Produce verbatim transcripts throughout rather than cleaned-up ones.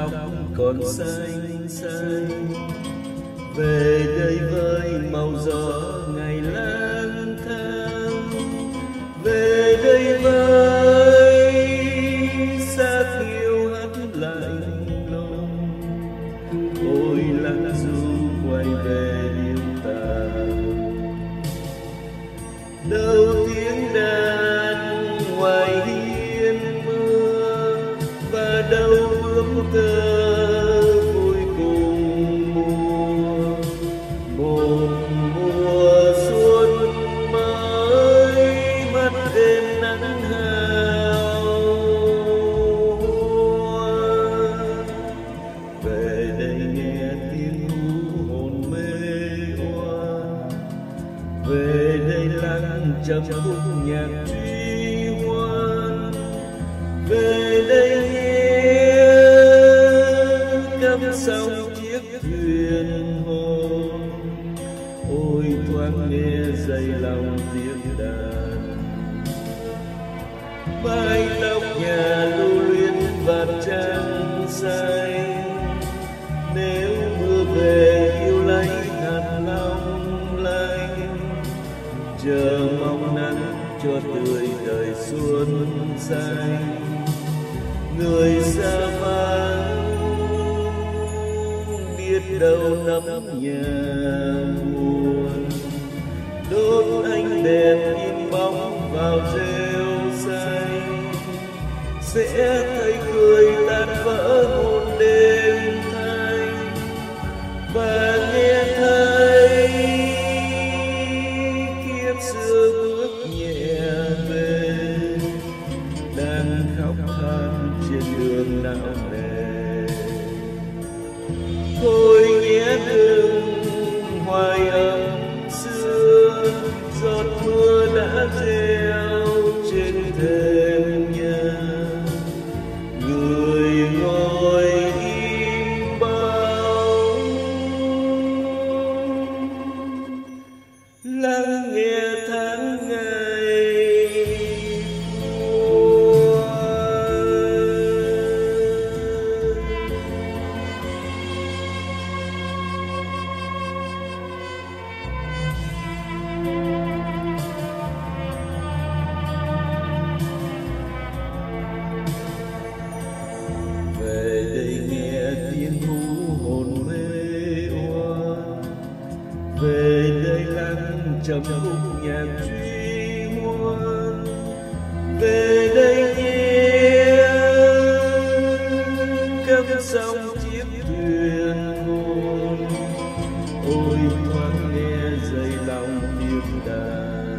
tóc còn xanh xanh, về đây với màu gió ngày lang thang, về đây với xác yêu hát lạnh lùng. Ôi lặng du quay về yêu ta, đâu tiếng đàn ngoài hiên mưa, và đâu bướm tơ vui cùng mùa. Một mùa xuân mới mắt êm nắng hào hoa. Về đây nghe tiếng ru hồn mê hoa, về đây lắng chập khúc nhạc truy hoan, về đây nghe cắm sóng chiếc thuyền hồn. Ôi thoáng nghe dây lòng tiếng đàn, mái tóc nhà lưu luyến vạt trăng xanh. Nếu mưa về yêu lấy hạt long lanh, chờ mong nắng cho tươi đời xuân xanh. Người xa vắng biết đâu nắm nhà buồn, đốt ánh đèn in bóng vào rêu xanh. Sẽ thấy cười tan vỡ hồn đêm thanh, và nghe thấy kiếp xưa bước nhẹ về, đang khóc than trên đường não nề. Thôi nghe đừng hoài ấm xưa, giọt mưa đã reo trên thềm nhà. Người ngồi im bóng lắng nghe tháng ngày qua. Về đây nghe tiếng ru hồn mê oan, về đây lắng trầm khúc nhạc truy hoan, về đây nghe cắm sóng chiếc thuyền hồn. Ôi thoáng nghe dây lòng tiếng đàn,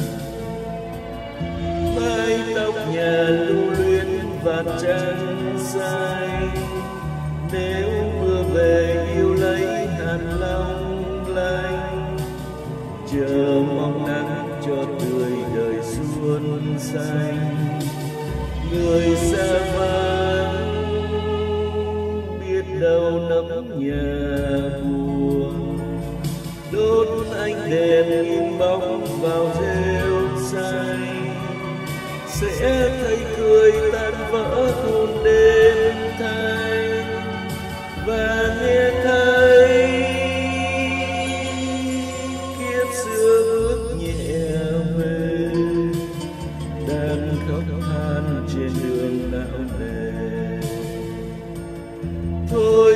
mái tóc nhà lưu luyến vạt trăng xanh. Nếu mưa về yêu lấy hạt long lanh, chờ mong nắng cho tươi đời xuân xanh. Người xa vắng biết đâu nắm nhà buồn, đốt ánh đèn in bóng vào rêu xanh. Sẽ thấy cười tan vỡ hồn đêm thanh, và nghe thấy kiếp xưa bước nhẹ về, đang khóc than trên đường não nề. Thôi